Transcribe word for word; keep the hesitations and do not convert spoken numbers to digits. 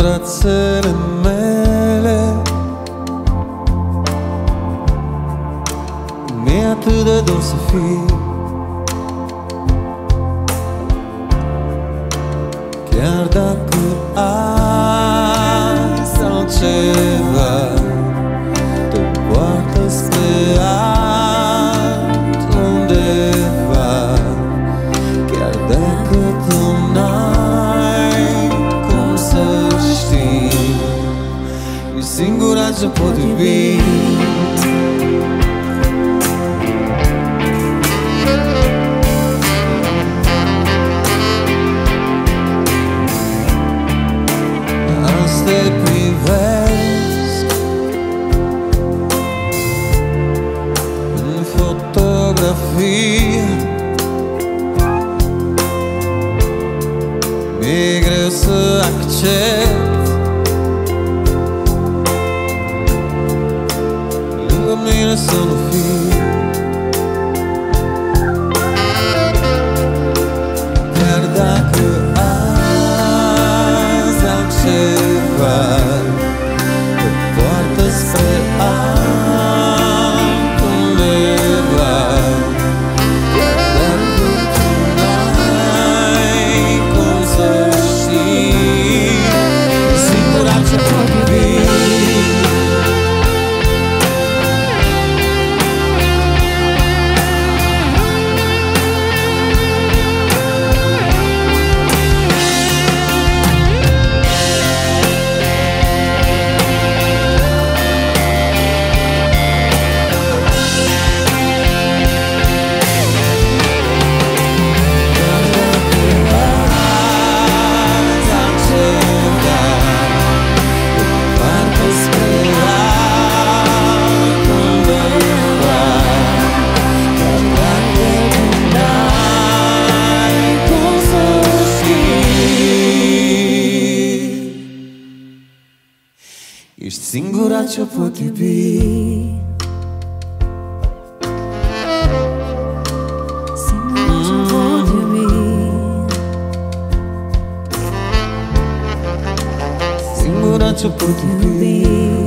brațele mele. Mi-e atât de dor să fii, chiar dacă azi altceva te poartă spre altundeva, chiar dacă tu n-ai cum să știi, ești singura ce pot iubi. Te privesc în fotografie, mi-e greu să accept lângă mine să nu fii, chiar dacă azi altceva te poartă spre altundeva, chiar dacă tu n-ai cum să știi, e singura ce pot iubi. Ești singura ce pot iubi. Singura ce pot iubi. Singura ce pot iubi.